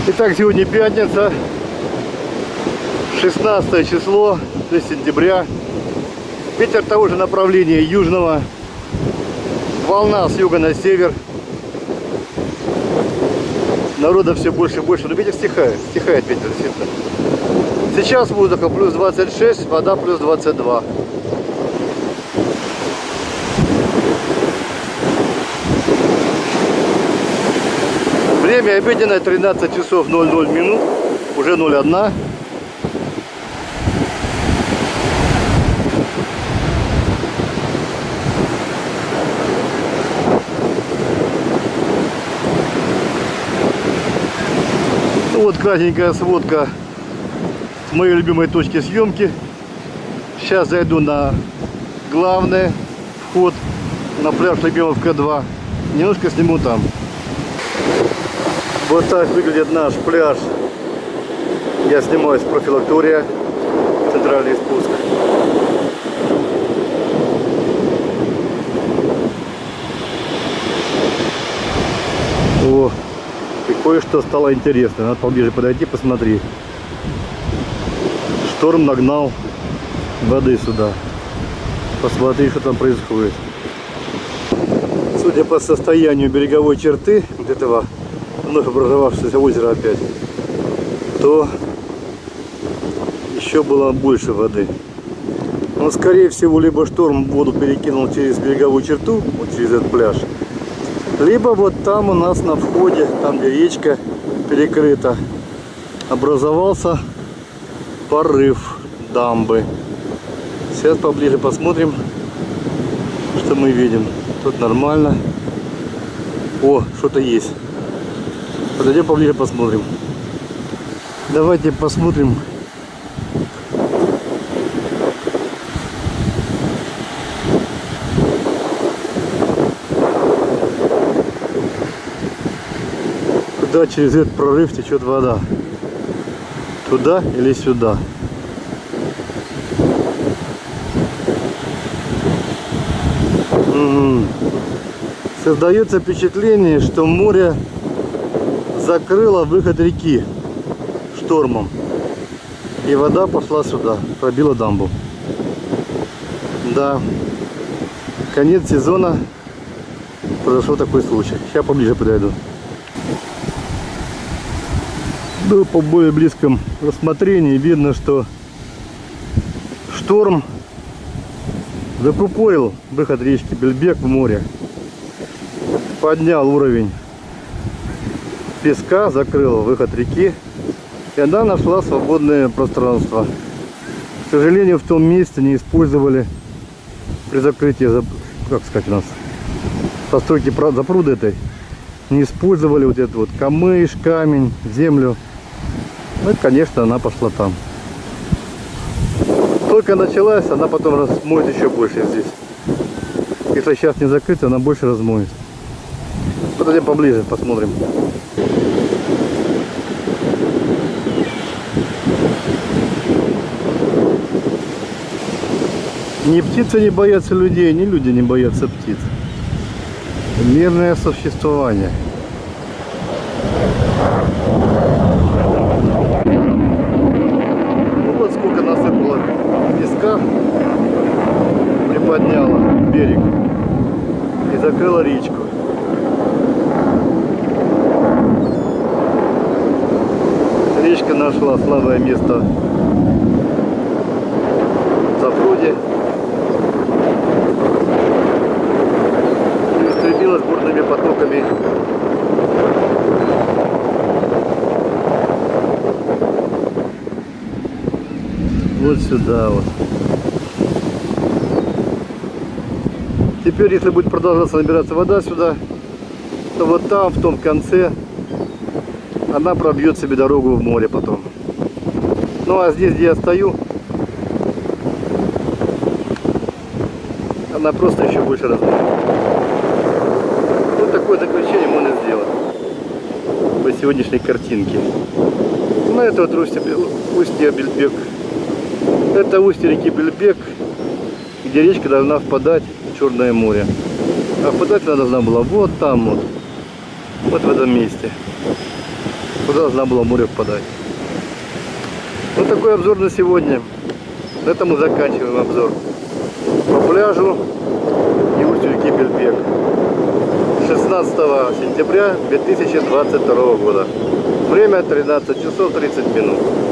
Итак, сегодня пятница, 16 число, то есть сентября. Ветер того же направления, южного. Волна с юга на север. Народа все больше и больше, но ветер стихает ветер действительно. Сейчас воздуха плюс 26, вода плюс 22. Время обеденное 13 часов 00 минут, уже 01. Ну вот красненькая сводка с моей любимой точки съемки. Сейчас зайду на главный вход на пляж Любимовка 2. Немножко сниму там. Вот так выглядит наш пляж. Я снимаю с профилактория, центральный спуск. О, и кое-что стало интересно. Надо поближе подойти, посмотри. Шторм нагнал воды сюда. Посмотри, что там происходит. Судя по состоянию береговой черты вот этого вновь образовавшегося озера опять, то еще было больше воды. Но скорее всего либо шторм воду перекинул через береговую черту, вот через этот пляж, либо вот там у нас на входе, там где речка перекрыта, образовался порыв дамбы. Сейчас поближе посмотрим, что мы видим. Тут нормально. О, что-то есть. Подойдем поближе, посмотрим. Давайте посмотрим. Куда через этот прорыв течет вода? Туда или сюда? Создается впечатление, что море закрыло выход реки штормом, и вода пошла сюда, пробила дамбу. Да, конец сезона, произошел такой случай. Сейчас поближе подойду. Ну, по более близком рассмотрении видно, что шторм закупорил выход речки Бельбек в море, поднял уровень песка, закрыл выход реки, и она нашла свободное пространство. К сожалению, в том месте не использовали при закрытии, как сказать, у нас постройки запруды этой, не использовали вот этот вот камыш, камень, землю. Ну и, конечно, она пошла там. Только началась, она потом размоет еще больше здесь. Если сейчас не закрыто, она больше размоет. Подойдем поближе, посмотрим. Ни птицы не боятся людей, ни люди не боятся птиц. Мирное существование. Ну вот сколько насыпало песка, приподняло берег и закрыло речку. Речка нашла слабое место в запруде и устремилась бурными потоками вот сюда вот. Теперь, если будет продолжаться набираться вода сюда, то вот там, в том конце, она пробьет себе дорогу в море потом. Ну а здесь, где я стою, она просто еще больше размоет. Вот такое заключение можно сделать по сегодняшней картинке. Ну это вот устье Бельбек. Это устье реки Бельбек, где речка должна впадать в Черное море. А впадать она должна была вот там вот в этом месте. куда должна была море впадать. Вот такой обзор на сегодня. На этом мы заканчиваем обзор по пляжу и устью реки Бельбек. 16 сентября 2022 года. Время 13 часов 30 минут.